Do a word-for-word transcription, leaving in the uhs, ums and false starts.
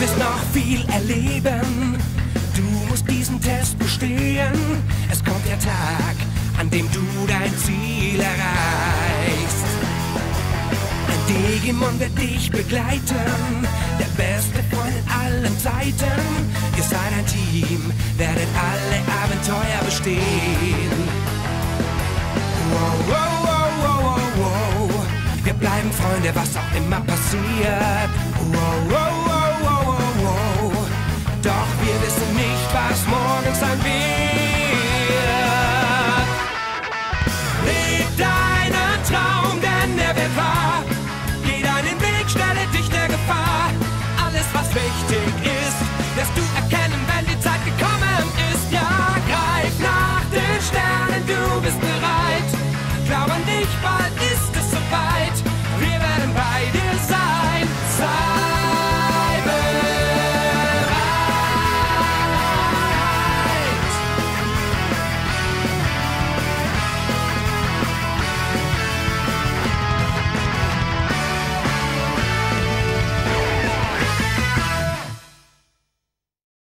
wirst noch viel erleben. Du musst diesen Test bestehen. Es kommt der Tag, an dem du dein Ziel erreichst. Ein Digimon wird dich begleiten, der beste Freund in allen Zeiten. Ihr seid ein Team, werdet alle Abenteuer bestehen. Wow, wow, wow, wow, wow, wow. Wir bleiben Freunde, was auch immer passiert.